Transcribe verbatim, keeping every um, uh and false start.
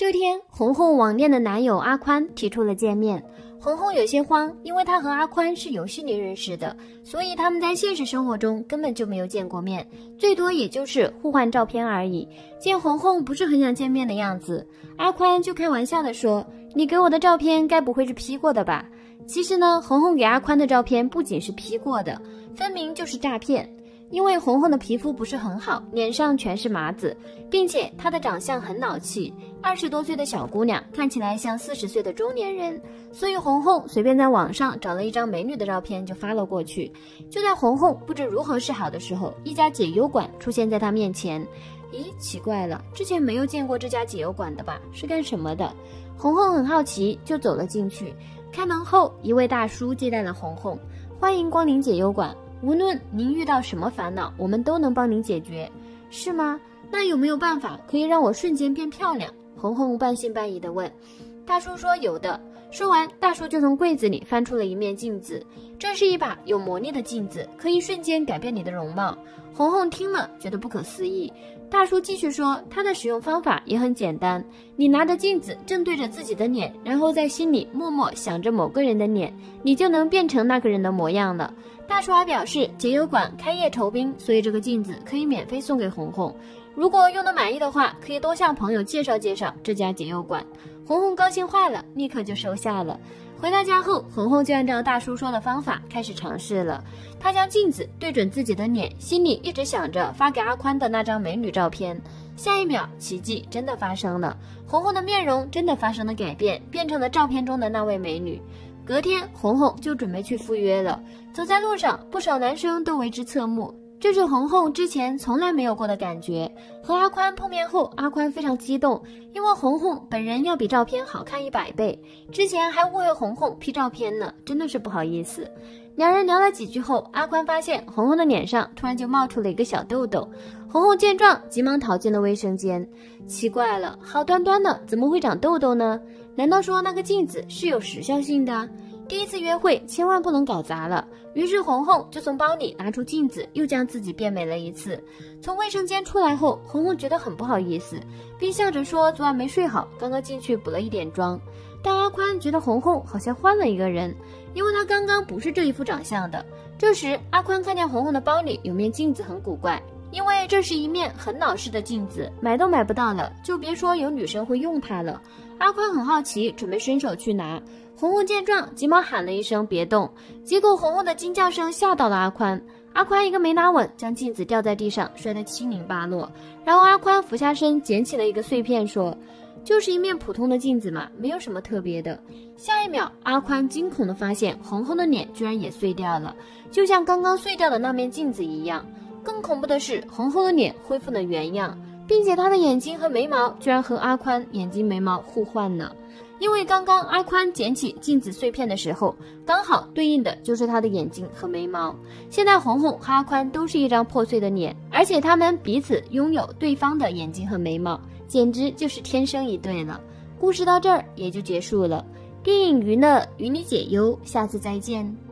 这天，红红网恋的男友阿宽提出了见面。红红有些慌，因为她和阿宽是游戏里认识的，所以他们在现实生活中根本就没有见过面，最多也就是互换照片而已。见红红不是很想见面的样子，阿宽就开玩笑地说：“你给我的照片该不会是 P 过的吧？”其实呢，红红给阿宽的照片不仅是 P 过的，分明就是诈骗。因为红红的皮肤不是很好，脸上全是麻子，并且她的长相很老气，二十多岁的小姑娘看起来像四十岁的中年人，所以红红随便在网上找了一张美女的照片就发了过去。就在红红不知如何是好的时候，一家解忧馆出现在她面前。咦，奇怪了，之前没有见过这家解忧馆的吧？是干什么的？红红很好奇，就走了进去。开门后，一位大叔接待了红红，欢迎光临解忧馆。无论您遇到什么烦恼，我们都能帮您解决，是吗？那有没有办法可以让我瞬间变漂亮？红红半信半疑地问。大叔说有的。说完，大叔就从柜子里翻出了一面镜子，这是一把有魔力的镜子，可以瞬间改变你的容貌。红红听了觉得不可思议。大叔继续说，它的使用方法也很简单，你拿着镜子正对着自己的脸，然后在心里默默想着某个人的脸，你就能变成那个人的模样了。大叔还表示，解忧馆开业酬宾，所以这个镜子可以免费送给红红。如果用得满意的话，可以多向朋友介绍介绍这家解忧馆。红红高兴坏了，立刻就收下了。回到家后，红红就按照大叔说的方法开始尝试了。她将镜子对准自己的脸，心里一直想着发给阿宽的那张美女照片。下一秒，奇迹真的发生了，红红的面容真的发生了改变，变成了照片中的那位美女。隔天，红红就准备去赴约了。走在路上，不少男生都为之侧目，这是红红之前从来没有过的感觉。和阿宽碰面后，阿宽非常激动，因为红红本人要比照片好看一百倍，之前还误会红红 P 照片呢，真的是不好意思。两人聊了几句后，阿宽发现红红的脸上突然就冒出了一个小痘痘。红红见状，急忙逃进了卫生间。奇怪了，好端端的怎么会长痘痘呢？难道说那个镜子是有时效性的？第一次约会千万不能搞砸了。于是红红就从包里拿出镜子，又将自己变美了一次。从卫生间出来后，红红觉得很不好意思，并笑着说昨晚没睡好，刚刚进去补了一点妆。但阿宽觉得红红好像换了一个人，因为她刚刚不是这一副长相的。这时阿宽看见红红的包里有面镜子很古怪，因为这是一面很老式的镜子，买都买不到了，就别说有女生会用它了。阿宽很好奇，准备伸手去拿。红红见状，急忙喊了一声别动，结果红红的惊叫声吓到了阿宽。阿宽一个没拿稳，将镜子掉在地上，摔得七零八落。然后阿宽俯下身捡起了一个碎片，说：“就是一面普通的镜子嘛，没有什么特别的。”下一秒，阿宽惊恐地发现红红的脸居然也碎掉了，就像刚刚碎掉的那面镜子一样。更恐怖的是，红红的脸恢复了原样，并且她的眼睛和眉毛居然和阿宽眼睛眉毛互换了。因为刚刚阿宽捡起镜子碎片的时候，刚好对应的就是他的眼睛和眉毛。现在红红和阿宽都是一张破碎的脸，而且他们彼此拥有对方的眼睛和眉毛，简直就是天生一对了。故事到这儿也就结束了。电影娱乐与你解忧，下次再见。